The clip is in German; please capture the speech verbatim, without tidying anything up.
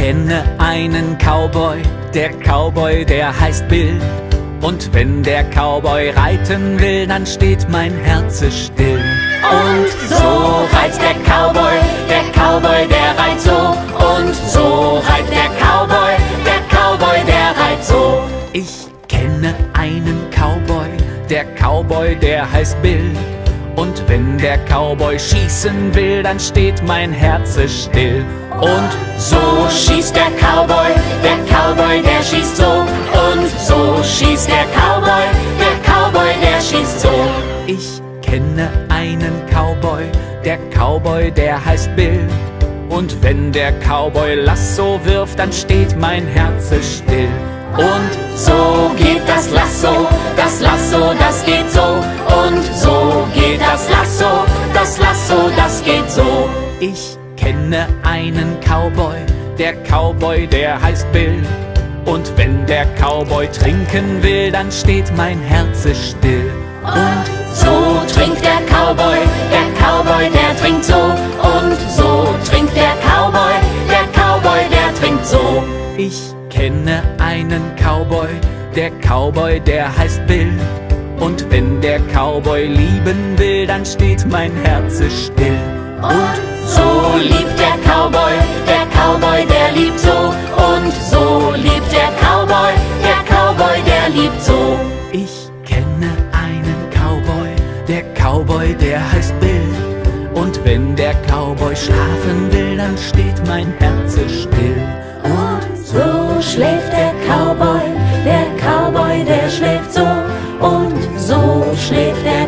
kenne einen Cowboy, der Cowboy, der heißt Bill. Und wenn der Cowboy reiten will, dann steht mein Herz still. Und so reitet der Cowboy, der Cowboy, der reitet so. Und so reitet der Cowboy, der Cowboy, der reitet so. Ich kenne einen Cowboy, der Cowboy, der heißt Bill. Und wenn der Cowboy schießen will, dann steht mein Herz still. Und so schießt der Cowboy, der Cowboy, der schießt so. Und so schießt der Cowboy, der Cowboy, der schießt so. Ich kenne einen Cowboy, der Cowboy, der heißt Bill. Und wenn der Cowboy Lasso wirft, dann steht mein Herz still. Und so geht das Lasso, das Lasso, das geht so. Und so geht das Lasso, das Lasso, das geht so. Ich kenne einen Cowboy, der Cowboy, der heißt Bill. Und wenn der Cowboy trinken will, dann steht mein Herz still. Und so trinkt der Cowboy, der Cowboy, der trinkt so. Und so trinkt der Cowboy, der Cowboy, der trinkt so. Ich kenne einen Cowboy, der Cowboy, der heißt Bill. Und wenn der Cowboy lieben will, dann steht mein Herz still. Und so liebt der Cowboy, der Cowboy, der liebt so. Und so liebt der Cowboy, der Cowboy, der liebt so. Ich kenne einen Cowboy, der Cowboy, der heißt Bill. Und wenn der Cowboy schlafen will, dann steht mein Herz still. Und so schläft der Cowboy, der Cowboy, der schläft so. Und so schläft der